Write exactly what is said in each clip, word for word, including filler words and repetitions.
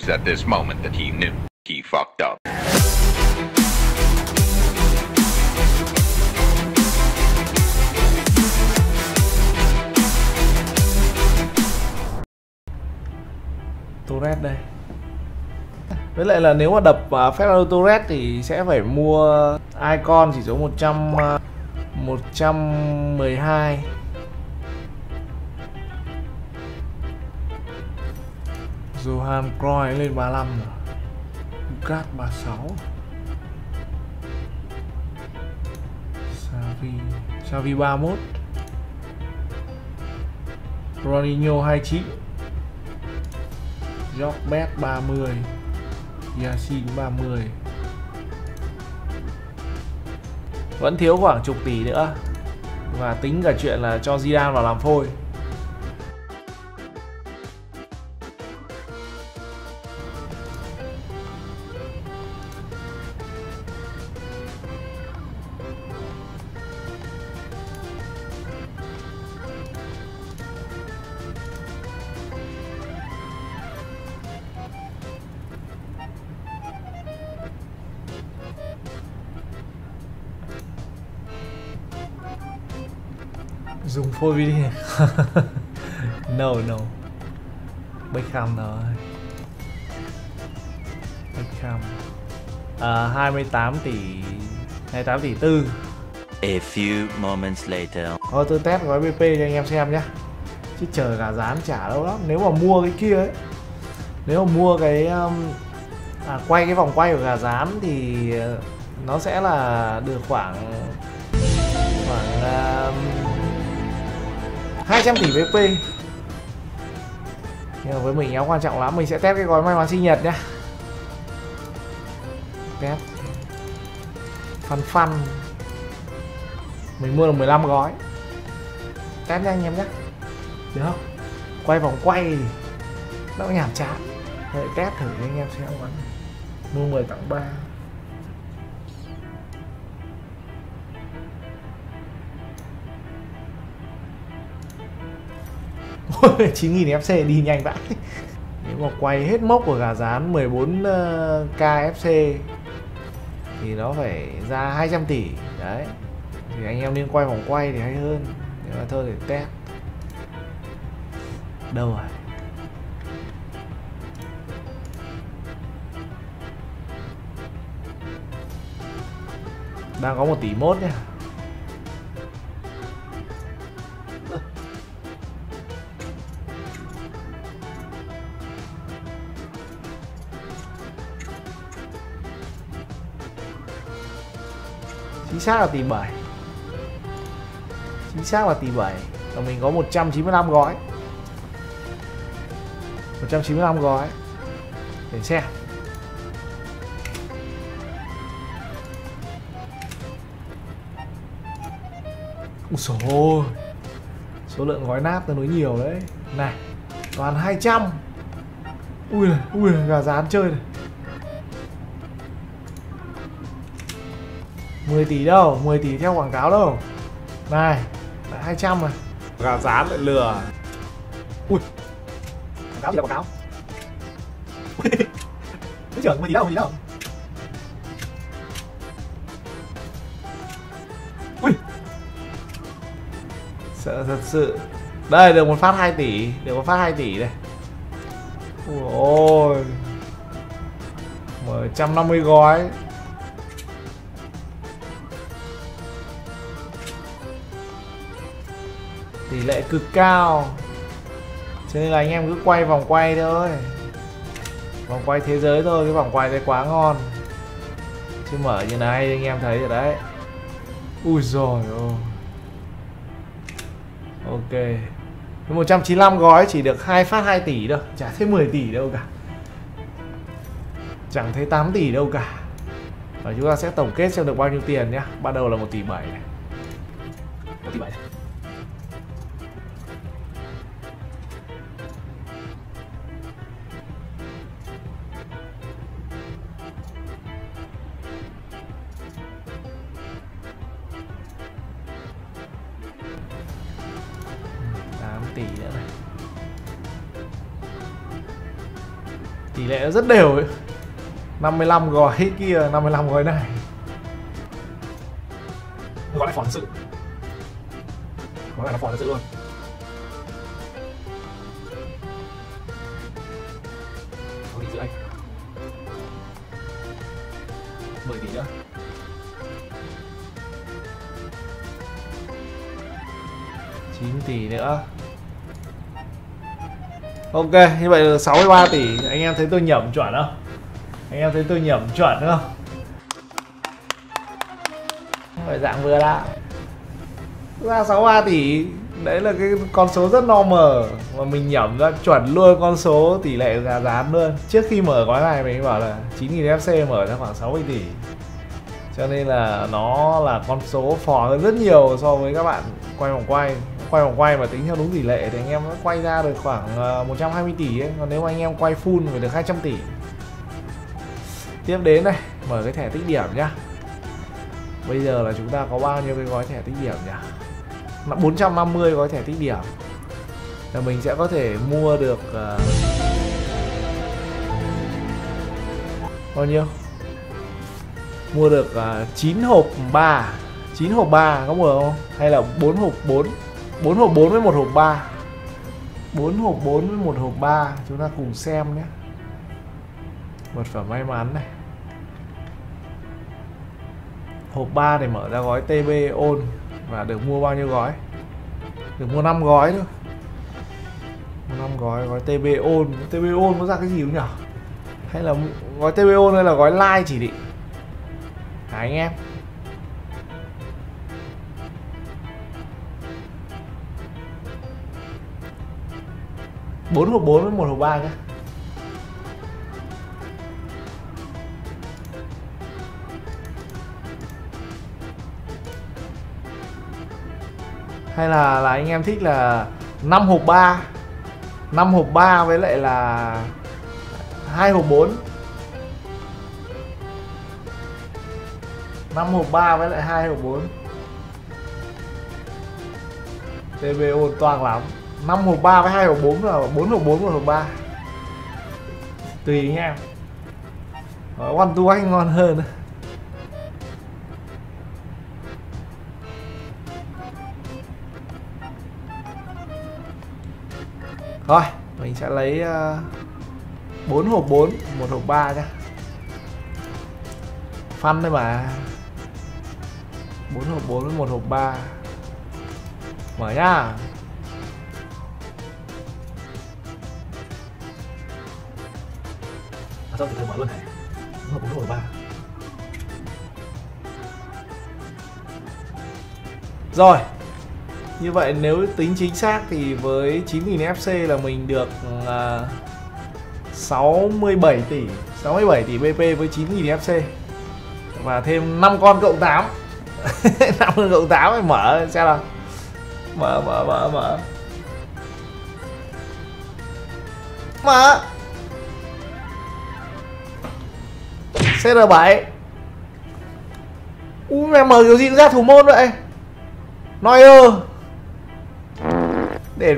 was at this moment that he knew he fucked up. Turret đây. Với lại là nếu mà đập uh, phép auto turret thì sẽ phải mua icon chỉ số một trăm, uh, một trăm mười hai. Johan Cruyff lên ba mươi lăm rồi. Lucas ba mươi sáu. Xavi Xavi ba mươi mốt. Ronaldinho hai mươi chín. Jogbet ba mươi. Yasin ba mươi. Vẫn thiếu khoảng chục tỷ nữa. Và tính cả chuyện là cho Zidane vào làm phôi. Dùng phôi video. No no. Beckham rồi. Beckham. À, hai mươi tám tỷ, hai mươi tám tỷ tư. A few moments later. Thôi tôi test gói bê pê cho anh em xem nhé. Chứ chờ gà rán trả đâu lắm. Nếu mà mua cái kia ấy, nếu mà mua cái um, à, quay cái vòng quay của gà rán thì nó sẽ là được khoảng khoảng um, hai trăm tỷ vê pê. Nhưng mà với mình nó quan trọng lắm. Mình sẽ test cái gói may mắn sinh nhật nhá. Test Fun Fun. Mình mua được mười lăm gói. Test nha anh em nhé. Được không? Quay vòng quay nó nhàm chán. Để test thử cho anh em xem. Mua mười tặng ba. chín nghìn ép xê đi nhanh vãi. Nếu mà quay hết mốc của gà rán mười bốn k ép xê thì nó phải ra hai trăm tỷ. Đấy. Thì anh em nên quay vòng quay thì hay hơn. Nhưng mà thôi để test. Đâu rồi? Đang có một tỷ mốt nhá. Chính xác là tỷ bảy. Chính xác là tỷ bảy. Và mình có một trăm chín mươi lăm gói. một trăm chín mươi lăm gói. Để xem. Ôi dồi ôi. Số lượng gói nát tương đối nhiều đấy. Này, toàn hai trăm. Ui này, ui này, gà rán chơi này. mười tỷ đâu, mười tỷ theo quảng cáo đâu. Này, lại hai trăm này. Gà rán lại lừa. Ui. Quảng cáo gì là quảng cáo? Cái trưởng mười tỷ đâu, mười tỷ đâu. Ui. Sợ thật sự. Đây, được một phát hai tỷ. Được một phát hai tỷ đây. Ui ôi. một trăm năm mươi gói. Tỷ lệ cực cao. Cho nên là anh em cứ quay vòng quay thôi. Vòng quay thế giới thôi. Cái vòng quay đấy quá ngon. Chứ mở như này anh em thấy rồi đấy. Ui dồi ôi. Ok. một trăm chín mươi lăm gói chỉ được hai phát hai tỷ đâu. Chả thấy mười tỷ đâu cả. Chẳng thấy tám tỷ đâu cả. Và chúng ta sẽ tổng kết xem được bao nhiêu tiền nhá. Ban đầu là một tỷ bảy này. một tỷ bảy này. Tỷ nữa này. Tỷ lệ nó rất đều ấy. năm mươi lăm gói kia, năm mươi lăm gói này. Gói này phòn thật sự. Gói này là phòn thật sự luôn. sáu tỷ rưỡi. mười tỷ nữa. chín tỷ nữa. Ok, như vậy là sáu mươi ba tỷ. Anh em thấy tôi nhẩm chuẩn không? Anh em thấy tôi nhẩm chuẩn không? Phải dạng vừa đã. Ra sáu mươi ba tỷ. Đấy là cái con số rất normal. Mà mình nhẩm ra chuẩn luôn con số tỷ lệ gà rán luôn. Trước khi mở gói này mình bảo là chín nghìn ép xê mở ra khoảng sáu mươi tỷ. Cho nên là nó là con số phò hơn rất nhiều so với các bạn quay vòng quay. Quay vòng quay mà tính theo đúng tỷ lệ thì anh em nó quay ra được khoảng một trăm hai mươi tỷ ấy. Còn nếu mà anh em quay full phải được hai trăm tỷ. Tiếp đến này, mở cái thẻ tích điểm nhá. Bây giờ là chúng ta có bao nhiêu cái gói thẻ tích điểm nhỉ? bốn trăm năm mươi gói thẻ tích điểm. Là mình sẽ có thể mua được uh... bao nhiêu? Mua được uh, chín hộp ba. chín hộp ba có mua không? Hay là bốn hộp bốn? bốn hộp bốn với một hộp ba. bốn hộp bốn với một hộp ba. Chúng ta cùng xem nhé. Vật phẩm may mắn này. Hộp ba để mở ra gói tê bê ôn. Và được mua bao nhiêu gói? Được mua năm gói thôi. năm gói, gói tê bê ôn. tê bê ôn có ra cái gì không nhỉ? Hay là gói tê bê ôn hay là gói like chỉ định? Hả anh em? bốn hộp bốn với một hộp ba nhé. Hay là là anh em thích là năm hộp ba, năm hộp ba với lại là hai hộp bốn. năm hộp ba với lại hai hộp bốn. tê bê ôn toang lắm. năm hộp ba với hai hộp bốn là bốn hộp bốn một hộp ba. Tùy nha. One to anh ngon hơn. Rồi, mình sẽ lấy uh, bốn hộp bốn, một hộp ba nhá. Fun đấy mà. bốn hộp bốn với một hộp ba. Mở nhá. À, sao từ từ mở luôn này. bốn hộp bốn hộp ba. Rồi. Như vậy nếu tính chính xác thì với chín nghìn ép xê là mình được uh, sáu mươi bảy tỷ, sáu mươi bảy tỷ bê pê với chín nghìn ép xê. Và thêm năm con cộng tám. năm con cộng tám phải mở xem nào. Mở mở mở mở. Mở. xê rờ bảy. Ui mẹ mở kiểu gì ra thủ môn vậy? Neuer. Để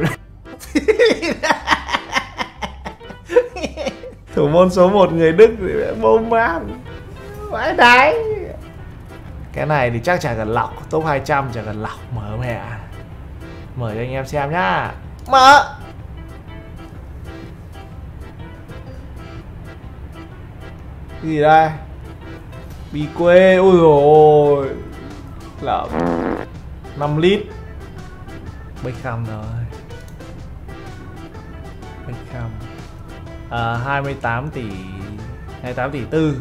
thủ môn số một người Đức thì bom man vãi đái. Cái này thì chắc chả cần lọc, top hai trăm chả cần lọc. Mở mẹ. Mở cho anh em xem nhá. Mở. Cái gì đây? Bị quê. Ui dồi ôi. năm lít. Beckham rồi. Beckham. À, hai mươi tám tỷ, hai mươi tám tỷ tư.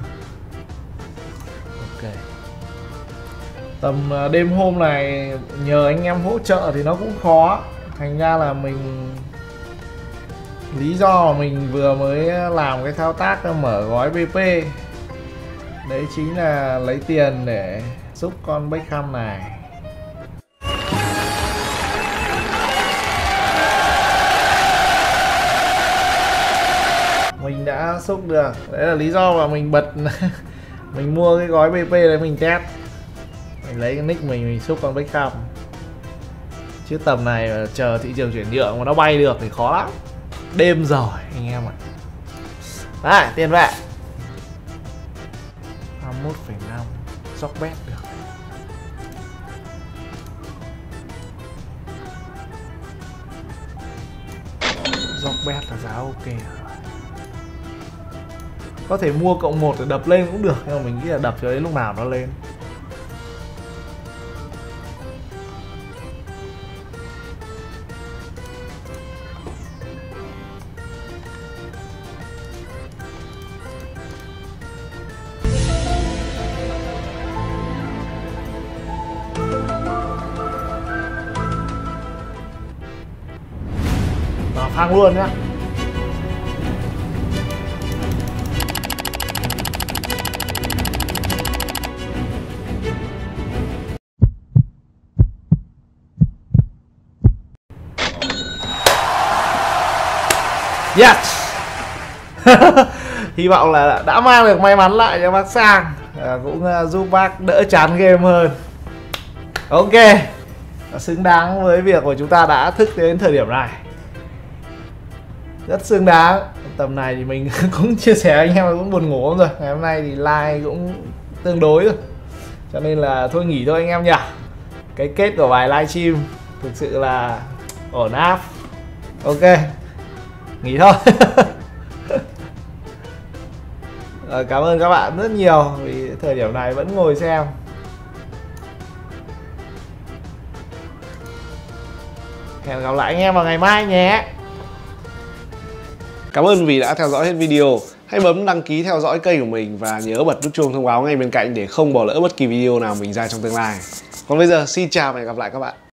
Ok. Tầm đêm hôm này nhờ anh em hỗ trợ thì nó cũng khó. Thành ra là mình, lý do mà mình vừa mới làm cái thao tác mở gói bê pê đấy chính là lấy tiền để giúp con Beckham này. Mình đã xúc được. Đấy là lý do mà mình bật mình mua cái gói bê pê đấy mình test. Mình lấy cái nick mình mình xúc con Beckham. Chứ tầm này chờ thị trường chuyển nhượng mà nó bay được thì khó lắm. Đêm rồi anh em ạ. Đấy, tiền vệ hai mươi mốt phẩy năm dốc bét được. Dốc bét là giá ok rồi. Có thể mua cộng một để đập lên cũng được, nhưng mà mình nghĩ là đập cho đến lúc nào nó lên. Vào phang luôn nhá. Yes. Hy vọng là đã mang được may mắn lại cho bác Sang, à, cũng uh, giúp bác đỡ chán game hơn. Ok, xứng đáng với việc của chúng ta đã thức đến thời điểm này, rất xứng đáng. Tầm này thì mình cũng chia sẻ anh em cũng buồn ngủ rồi. Ngày hôm nay thì like cũng tương đối rồi, cho nên là thôi nghỉ thôi anh em nhỉ. Cái kết của bài livestream thực sự là ổn áp. Ok, nghỉ thôi. Rồi, cảm ơn các bạn rất nhiều vì thời điểm này vẫn ngồi xem. Hẹn gặp lại anh em vào ngày mai nhé. Cảm ơn vì đã theo dõi hết video. Hãy bấm đăng ký theo dõi kênh của mình và nhớ bật nút chuông thông báo ngay bên cạnh để không bỏ lỡ bất kỳ video nào mình ra trong tương lai. Còn bây giờ xin chào và hẹn gặp lại các bạn.